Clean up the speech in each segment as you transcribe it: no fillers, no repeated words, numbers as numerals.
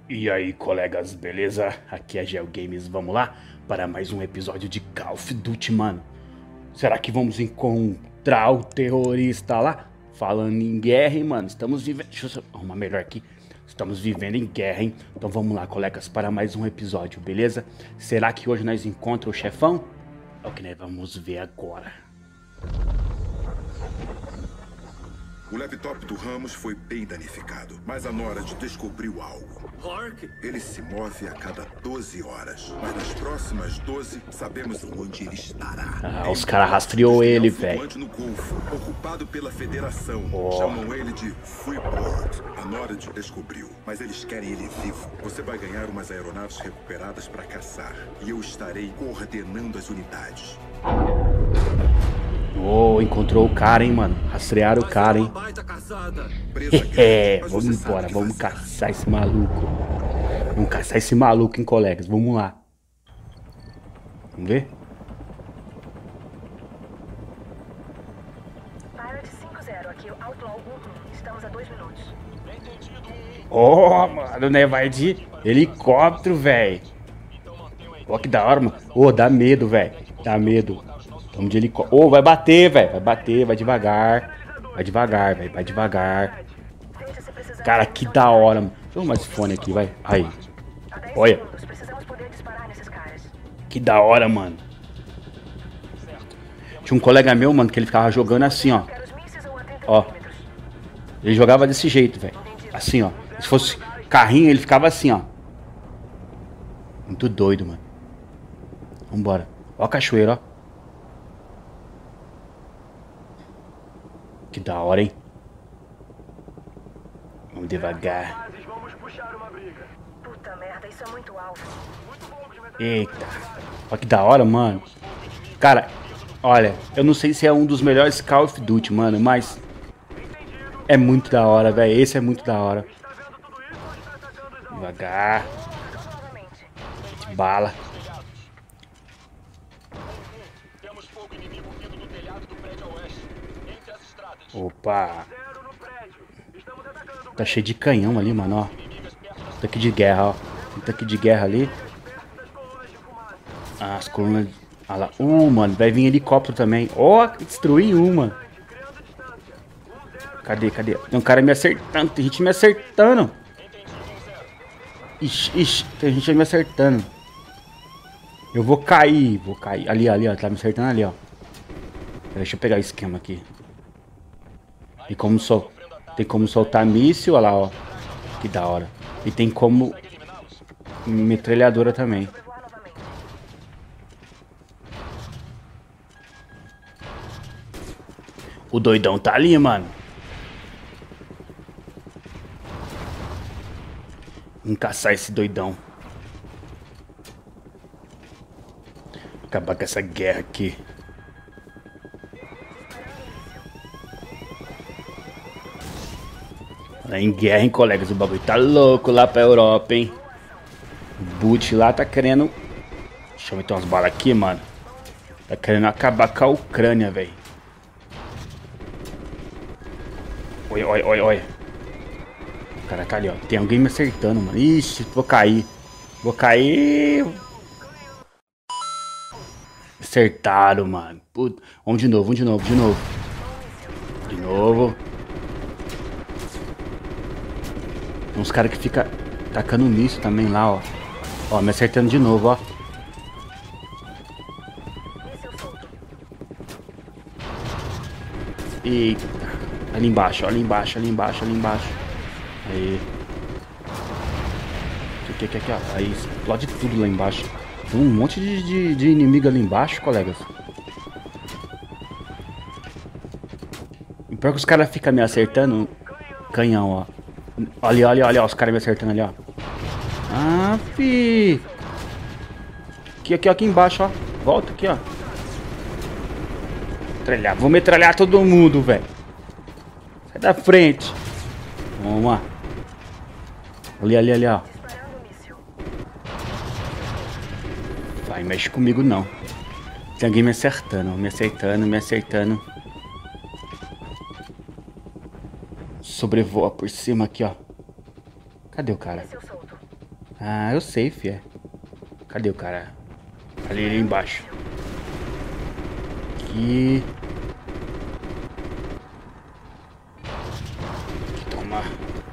E aí, colegas, beleza? Aqui é Gel Games, vamos lá para mais um episódio de Call of Duty, mano. Será que vamos encontrar o terrorista lá? Falando em guerra, hein, mano? Estamos vivendo... Deixa eu arrumar melhor aqui. Estamos vivendo em guerra, hein? Então vamos lá, colegas, para mais um episódio, beleza? Será que hoje nós encontramos o chefão? É o que nós vamos ver agora. O laptop do Ramos foi bem danificado, mas a Norad descobriu algo. Rourke? Ele se move a cada 12 horas, mas nas próximas 12 sabemos onde ele estará. Ah, os caras rastreou ele, velho. No Golfo, ocupado pela Federação. Chamam ele de Freeport. A Norad descobriu, mas eles querem ele vivo. Você vai ganhar umas aeronaves recuperadas para caçar, e eu estarei coordenando as unidades. Oh, encontrou o cara, hein, mano. Rastrearam o cara, hein. Vamos embora, vamos caçar esse maluco. Vamos caçar esse maluco, hein, colegas. Vamos lá. Vamos ver? Pirate 50, aqui é o Outlaw 11. Estamos a 2 minutos. Oh, mano, né? Vai de helicóptero, velho. Ó, que da hora, mano. Oh, dá medo, velho. Dá medo. Vamos de helicóptero. Oh, vai bater, velho. Vai bater, vai devagar. Vai devagar, velho. Vai devagar. Cara, que da hora, mano. Deixa eu arrumar esse fone aqui, vai. Aí. Olha. Precisamos poder disparar nesses caras. Que da hora, mano. Tinha um colega meu, mano, que ele ficava jogando assim, ó. Ó. Ele jogava desse jeito, velho. Assim, ó. Se fosse carrinho, ele ficava assim, ó. Muito doido, mano. Vambora. Ó a cachoeira, ó. Que da hora, hein? Vamos devagar. Puta merda, isso é muito alto. Eita. Olha que da hora, mano. Cara, olha, eu não sei se é um dos melhores Call of Duty, mano, mas é muito da hora, velho. Esse é muito da hora. Devagar. De bala. Opa. Tá cheio de canhão ali, mano, ó. Tanque de guerra, ó. Tem tanque de guerra ali. Ah, as colunas... Ah lá. Mano, vai vir helicóptero também. Ó, destruí uma. Cadê? Tem um cara me acertando. Tem gente me acertando. Ixi, tem gente me acertando. Eu vou cair. Ali, ó. Tá me acertando ali, ó. Deixa eu pegar o esquema aqui. E tem como soltar míssil, olha lá, ó. Que da hora. E tem como metralhadora também. O doidão tá ali, mano. Vamos caçar esse doidão. Acabar com essa guerra aqui. Em guerra, hein, colegas? O bagulho tá louco lá pra Europa, hein? O Boot lá tá querendo... Deixa eu meter umas balas aqui, mano. Tá querendo acabar com a Ucrânia, velho. Olha. O cara tá ali, ó. Tem alguém me acertando, mano. Ixi, vou cair. Acertaram, mano. Puta. Vamos de novo. De novo. Tem uns caras que ficam tacando nisso também lá, ó. Ó, me acertando de novo, ó. Eita. Ali embaixo. Aí. Aqui, ó. Aí explode tudo lá embaixo. Tem um monte de inimigo ali embaixo, colegas. E pior que os caras ficam me acertando. Canhão, ó. Olha, os caras me acertando ali, ó. Ah, fi. Aqui embaixo, ó. Volta aqui, ó. Vou metralhar todo mundo, velho. Sai da frente. Vamos lá. Ali, ó. Vai, mexe comigo não. Tem alguém me acertando. Me acertando. Sobrevoa por cima aqui, ó. Cadê o cara? Ah, eu sei, fia. Cadê o cara? Ali embaixo. Aqui. Toma.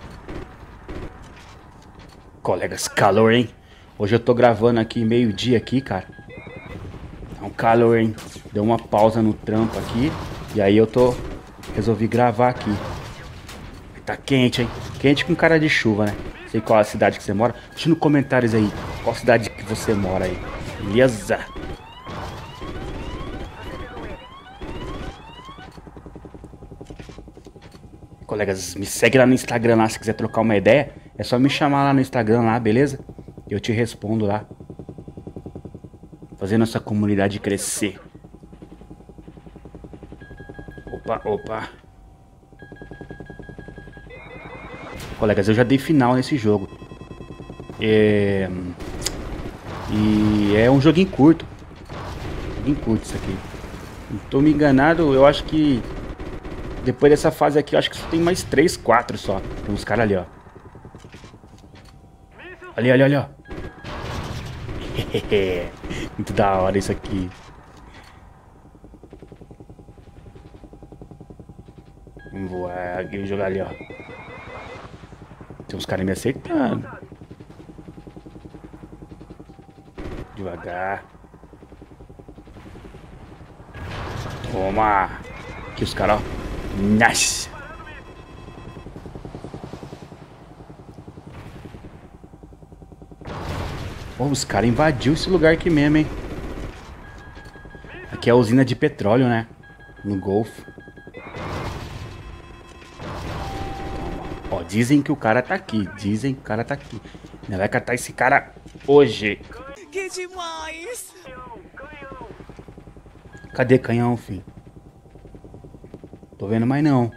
Colegas, calor, hein? Hoje eu tô gravando aqui meio-dia aqui, cara. É um calor, hein? Deu uma pausa no trampo aqui. E aí eu resolvi gravar aqui. Tá quente, hein? Quente com cara de chuva, né? Sei qual é a cidade que você mora. Deixa nos comentários aí qual cidade que você mora aí. Beleza? Colegas, me segue lá no Instagram lá se quiser trocar uma ideia. É só me chamar lá no Instagram lá, beleza? Eu te respondo lá. Fazendo essa comunidade crescer. Opa, opa. Colegas, eu já dei final nesse jogo. E é um joguinho curto. Joguinho curto isso aqui. Não tô me enganado, eu acho que depois dessa fase aqui, eu acho que só tem mais 3, 4 só. Tem uns caras ali, ó. Ali, ali, ali, ó. Muito da hora isso aqui. Vamos voar aqui e jogar ali, ó. Tem uns caras me acertando. Devagar. Toma. Aqui os caras, ó. Nice. Oh, os caras invadiu esse lugar aqui mesmo, hein? Aqui é a usina de petróleo, né? No Golfo. Ó, dizem que o cara tá aqui. Dizem que o cara tá aqui. Ainda vai catar esse cara hoje. Que demais! Cadê canhão, filho? Tô vendo mais não.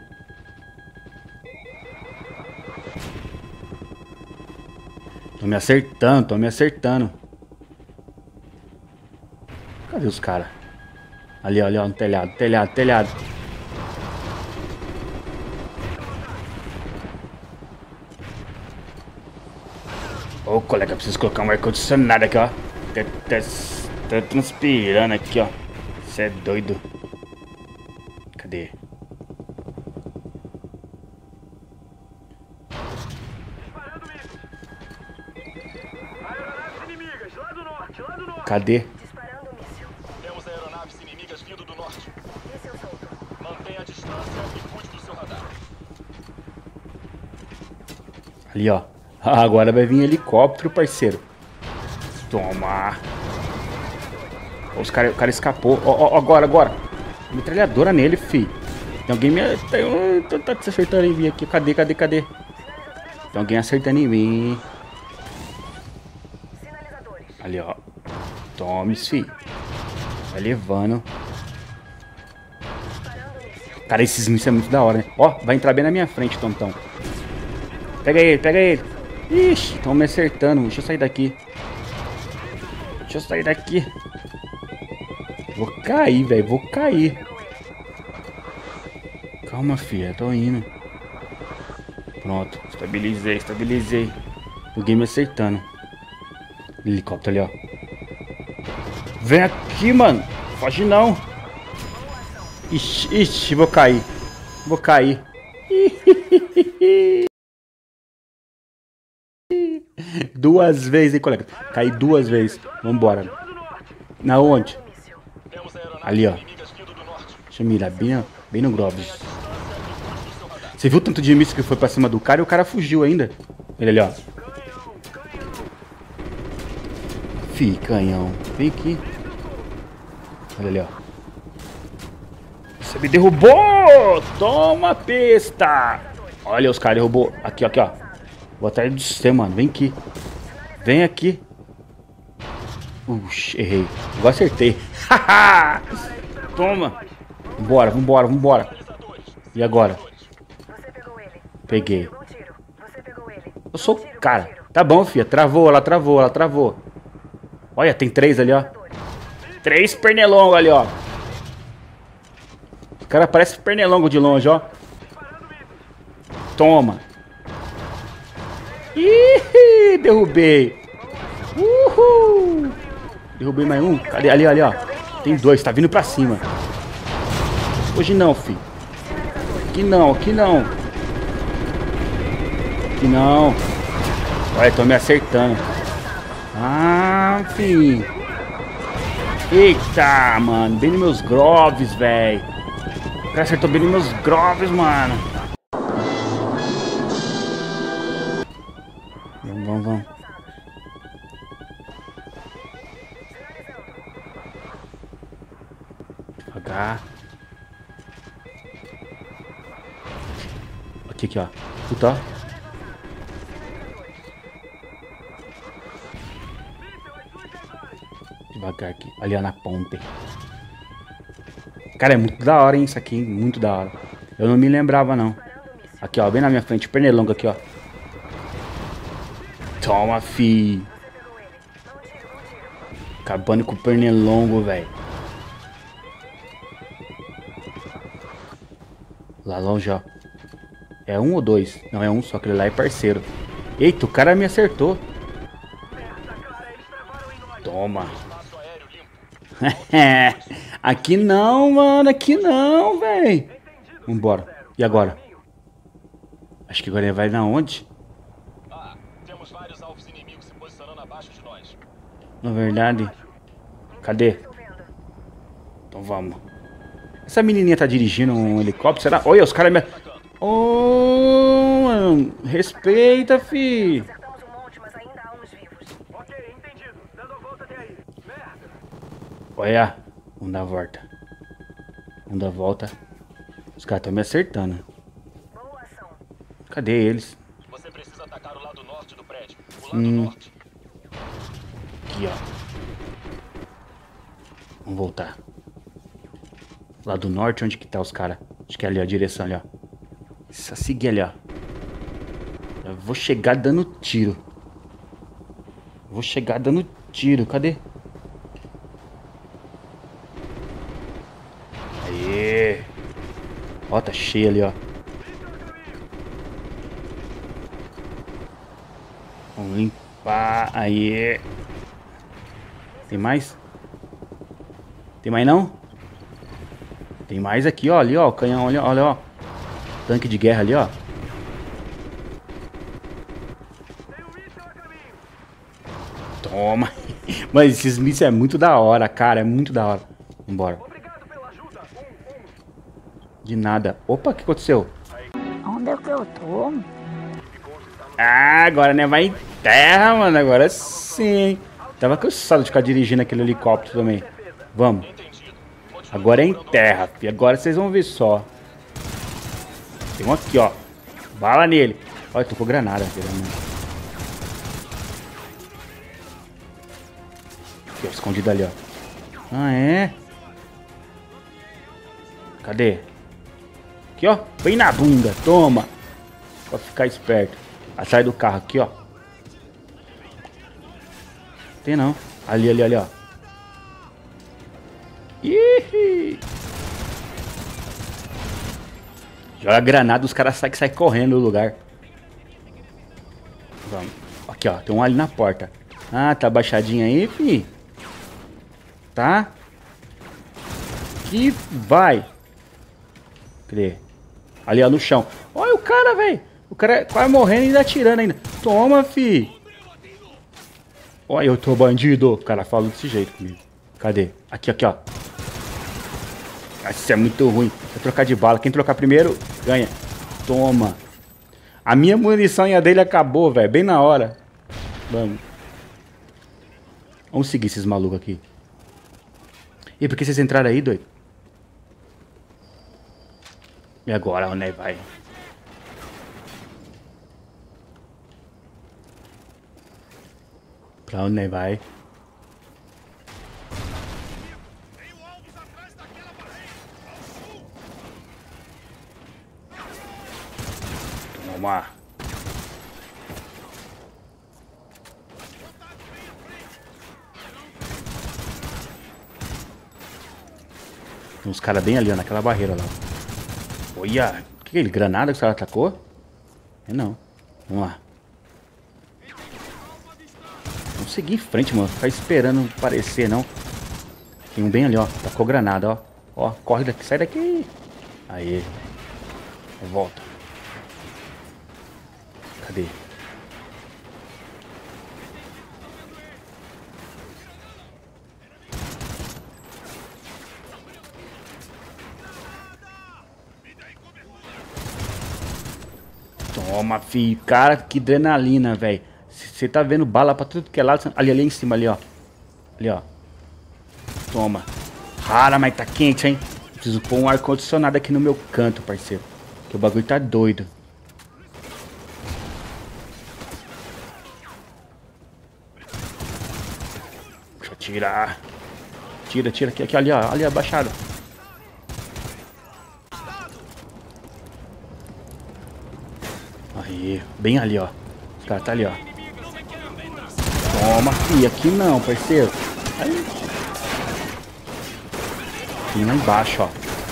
Tô me acertando, tô me acertando. Cadê os caras? Ali, ali, ó, no telhado, telhado, telhado. Ô, colega, preciso colocar um ar-condicionado aqui, ó. Tá transpirando aqui, ó. Você é doido. Cadê? Cadê? Temos aeronaves inimigas vindo do norte. Mantenha a distância e cuide do seu radar. Ali, ó. Ah, agora vai vir helicóptero, parceiro. Toma. O cara escapou. Ó, agora. Metralhadora nele, fi. Tem alguém me... Tá te acertando em mim aqui. Cadê? Tem alguém acertando em mim. Ali, ó. Tome, fi. Vai levando. Cara, esses mísseis é muito da hora, né? Ó, vai entrar bem na minha frente, tontão. Pega ele. Ixi, estão me acertando. Deixa eu sair daqui. Vou cair, velho. Vou cair. Calma, filha. Tô indo. Pronto. Estabilizei. Alguém me acertando. Helicóptero ali, ó. Vem aqui, mano. Foge não. Ixi, vou cair. Duas vezes, hein, colega? Caí 2 vezes. Vambora. Na onde? Ali, ó. Deixa eu mirar bem no Groves. Você viu o tanto de míssil que foi pra cima do cara e o cara fugiu ainda? Ele ali, ó. Fih, canhão. Vem aqui. Olha ali, ó. Você me derrubou! Toma, besta! Olha, os caras derrubou. Aqui, ó. Vou atrás de você, mano. Vem aqui. Vem aqui. Errei. Agora acertei. Toma. Vambora. E agora? Peguei. Eu sou o cara. Tá bom, filha. Ela travou. Olha, tem 3 ali, ó. 3 pernilongos ali, ó. O cara parece pernilongo de longe, ó. Toma. Ih, derrubei. Derrubei mais um. Cadê? Ali, ali, ó. Tem dois, tá vindo pra cima. Hoje não, filho. Aqui não, aqui não. Aqui não. Olha, tô me acertando. Ah, filho. Eita, mano. Bem nos meus groves, velho. O cara acertou bem nos meus groves, mano. Vamos, vamos. Devagar. Aqui, aqui, ó. Puta, ó. Devagar aqui. Ali, ó, na ponte. Cara, é muito da hora, hein, isso aqui, hein? Muito da hora. Eu não me lembrava, não. Aqui, ó, bem na minha frente. Pernilongo aqui, ó. Toma, fi. Acabando com o pernilongo, velho. Lá longe, ó. É um ou dois? Não, é um só, aquele lá é parceiro. Eita, o cara me acertou. Toma. Aqui não, mano. Aqui não, velho. Vambora. E agora? Acho que agora ele vai na onde? Temos vários alvos inimigos se posicionando abaixo de nós. Na verdade. Cadê? Então vamos. Essa menininha tá dirigindo um helicóptero, será? Olha, os caras me... Oh, mano. Respeita, fi. Olha. Vamos dar a volta. Vamos dar a volta. Os caras estão me acertando. Cadê eles? Você precisa atacar o lado norte do prédio. O lado norte. Aqui, ó. Vamos voltar. Lá do norte, onde que tá os caras? Acho que é ali, ó, a direção ali, ó. Só seguir ali, ó. Eu vou chegar dando tiro. Vou chegar dando tiro. Cadê? Aê. Ó, tá cheio ali, ó. Vamos limpar. Aê. Tem mais? Tem mais não? Tem mais aqui, ó. Ali, ó. O canhão, olha, olha, ó. Tanque de guerra ali, ó. Toma. Mas esses mísseis é muito da hora, cara. É muito da hora. Vambora. De nada. Opa, o que aconteceu? Onde é que eu tô? Ah, agora, né? Vai em terra, mano. Agora sim. Tava cansado de ficar dirigindo aquele helicóptero também. Vamos. Agora é em terra, filho. Agora vocês vão ver só. Tem um aqui, ó. Bala nele. Olha, tô com granada, filho. Aqui, ó. Escondido ali, ó. Ah, é? Cadê? Aqui, ó. Bem na bunda. Toma. Pra ficar esperto. Atrás do carro aqui, ó. Tem não. Ali, ali, ali, ó. Ih! Joga granada, os caras saem correndo do lugar. Vamos. Aqui, ó. Tem um ali na porta. Ah, tá baixadinho aí, fi. Tá? Que vai. Cadê? Ali, ó, no chão. Olha o cara, velho. O cara quase morrendo e ainda atirando ainda. Toma, fi. Olha, eu tô bandido. O cara fala desse jeito comigo. Cadê? Aqui, aqui, ó. Isso é muito ruim. Vou trocar de bala. Quem trocar primeiro, ganha. Toma. A minha munição e a dele acabou, velho. Bem na hora. Vamos. Vamos seguir esses malucos aqui. E por que vocês entraram aí, doido? E agora, onde vai? Pra onde vai? Toma. Tem uns caras bem ali, ó, naquela barreira lá. Olha, o que é ele? Granada que o cara atacou? É não. Vamos lá. Vamos Vamos seguir em frente, mano. Ficar esperando aparecer, não. Tem um bem ali, ó. Tacou granada, ó. Ó, corre daqui, sai daqui. Aí. Volta. Cadê? Toma, filho. Cara, que adrenalina, velho. Você tá vendo bala pra tudo que é lado. Ali em cima, ali, ó. Ali, ó. Toma. Rara, mas tá quente, hein? Preciso pôr um ar-condicionado aqui no meu canto, parceiro. Que o bagulho tá doido. Deixa eu tirar. Tira, tira. Aqui, ali, ó. Ali, abaixado. Aí, bem ali, ó. Os caras tá ali, ó. Toma, filho. Aqui não, parceiro. Aí. Aqui lá embaixo, ó.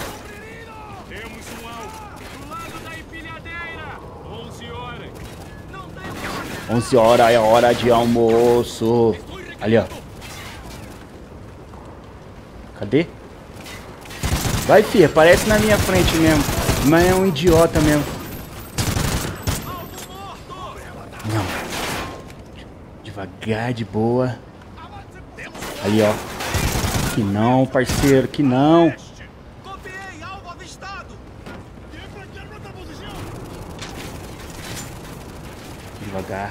11 horas é hora de almoço. Ali, ó. Cadê? Vai, filha. Aparece na minha frente mesmo. Mas é um idiota mesmo. Não. Devagar, de boa. Ali, ó. Que não, parceiro. Que não. Devagar.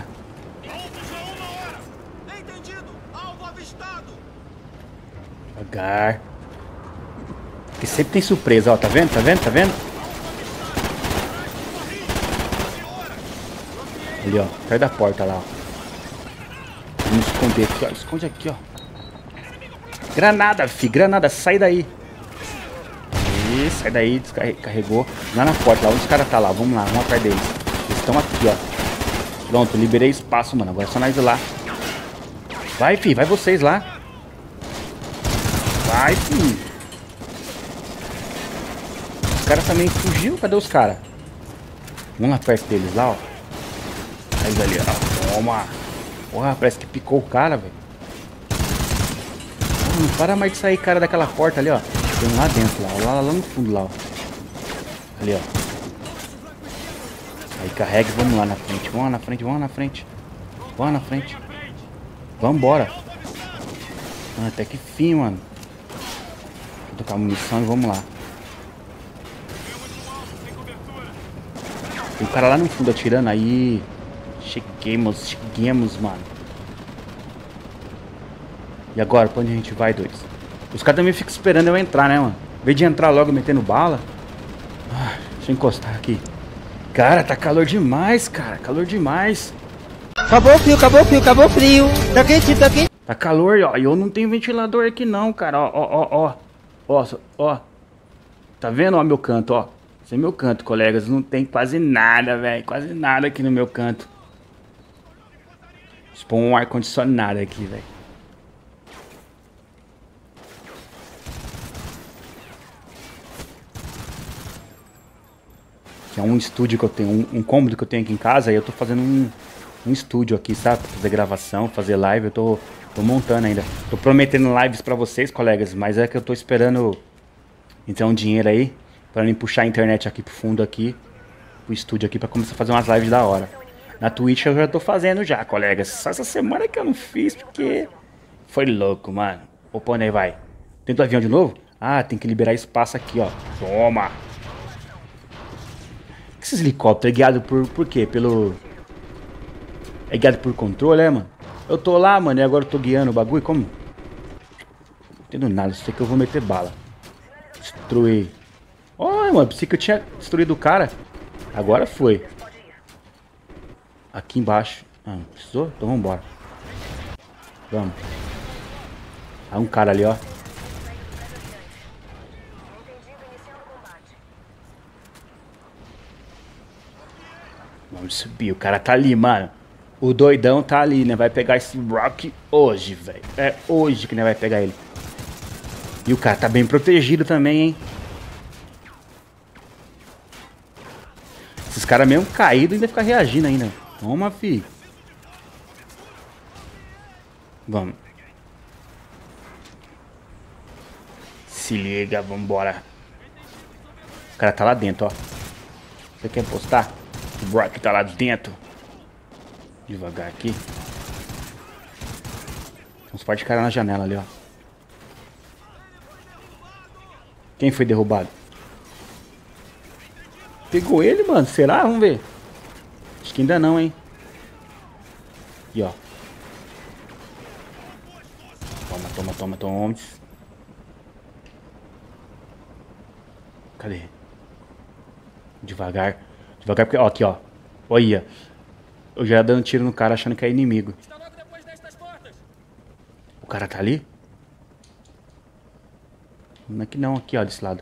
Devagar. Porque sempre tem surpresa, ó. Tá vendo? Tá vendo? Tá vendo? Ali, ó. Perto da porta lá, ó. Vamos esconder aqui, ó. Esconde aqui, ó. Granada, fi. Granada. Sai daí. Aí, sai daí. Descarregou. Lá na porta, lá onde os caras tá lá. Vamos lá. Vamos atrás deles. Eles estão aqui, ó. Pronto, liberei espaço, mano. Agora é só nós ir lá. Vai, fi. Vai vocês lá. Vai, fi. Os caras também fugiu. Cadê os caras? Vamos lá perto deles, lá, ó. Eles ali, ó. Toma. Porra, parece que picou o cara, velho. Não para mais de sair, cara, daquela porta ali, ó. Tem um lá dentro, lá no fundo, lá, ó. Ali, ó. Aí carrega e vamos lá na frente. Vamos lá na frente, vamos lá na frente. Vamos lá na frente. Vambora. Ah, até que fim, mano. Vou tocar munição e vamos lá. Tem um cara lá no fundo atirando aí. Cheguemos, mano. E agora, pra onde a gente vai, doidos? Os caras também ficam esperando eu entrar, né, mano? Em vez de entrar logo metendo bala. Ah, deixa eu encostar aqui. Cara, tá calor demais, cara. Calor demais. Acabou o frio, acabou o frio, acabou o frio. Tá quente, tá quente. Tá calor, ó. E eu não tenho ventilador aqui não, cara. Ó. Tá vendo, ó, meu canto, ó. Esse é meu canto, colegas. Não tem quase nada, velho. Quase nada aqui no meu canto. Deixa eu pôr um ar-condicionado aqui, velho. É um estúdio que eu tenho, um cômodo que eu tenho aqui em casa. E eu tô fazendo um estúdio aqui, sabe? Pra fazer gravação, fazer live. Eu tô montando ainda. Tô prometendo lives pra vocês, colegas. Mas é que eu tô esperando entrar um dinheiro aí pra mim puxar a internet aqui pro fundo aqui, pro estúdio aqui, pra começar a fazer umas lives da hora. Na Twitch eu já tô fazendo já, colegas. Só essa semana que eu não fiz, porque foi louco, mano. Opa, onde aí vai? Dentro do avião de novo? Ah, tem que liberar espaço aqui, ó. Toma! Esses helicópteros é guiado por quê? Pelo... É guiado por controle, é, mano? Eu tô lá, mano, e agora eu tô guiando o bagulho, como? Não entendo nada, só sei que eu vou meter bala. Destruir. Olha, mano, pensei que eu tinha destruído o cara. Agora foi. Aqui embaixo. Ah, não precisou? Então vambora. Vamos. Há um cara ali, ó. Vamos subir. O cara tá ali, mano. O doidão tá ali, né? Vai pegar esse Rock hoje, velho. É hoje que né, vai pegar ele. E o cara tá bem protegido também, hein? Esses caras mesmo caídos ainda ficam reagindo ainda. Toma, fi. Vamos. Se liga, vambora. O cara tá lá dentro, ó. Você quer postar? O Brock tá lá dentro. Devagar aqui. Uns par de cara na janela ali, ó. Quem foi derrubado? Pegou ele, mano? Será? Vamos ver. Acho que ainda não, hein. Aqui, ó. Toma. Cadê? Devagar. Devagar, porque... Ó, aqui, ó. Olha. Eu já ia dando tiro no cara achando que é inimigo. O cara tá ali? Não é que não, aqui, ó, desse lado.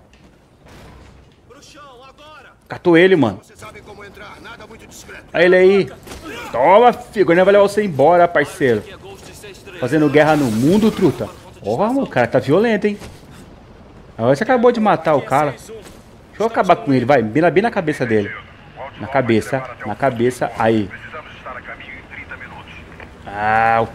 Catou ele, mano. Olha ele aí. Toma, filho. Agora vai levar você embora, parceiro. Fazendo guerra no mundo, truta. Ó, mano, o cara tá violento, hein. Agora você acabou de matar o cara. Deixa eu acabar com ele, vai. Bem na cabeça dele. Na cabeça. Aí. Ah,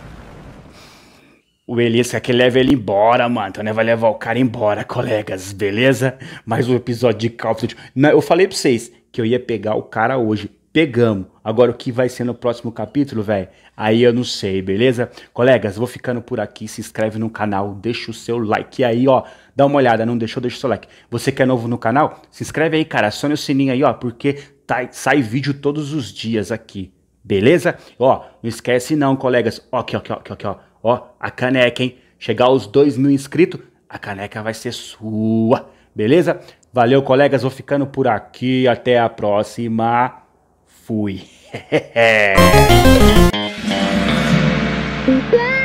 o Elias quer que leve ele embora, mano. Então, né, vai levar o cara embora, colegas, beleza? Mais um episódio de Call of Duty. Eu falei pra vocês que eu ia pegar o cara hoje. Pegamos. Agora, o que vai ser no próximo capítulo, velho? Aí eu não sei, beleza? Colegas, vou ficando por aqui. Se inscreve no canal, deixa o seu like aí, ó. Dá uma olhada, não deixou? Deixa o seu like. Você que é novo no canal, se inscreve aí, cara. Acione o sininho aí, ó, porque sai vídeo todos os dias aqui. Beleza? Ó, não esquece não, colegas. Ó, aqui, ó. Ó, a caneca, hein? Chegar aos 2.000 inscritos, a caneca vai ser sua. Beleza? Valeu, colegas. Vou ficando por aqui. Até a próxima. Fui.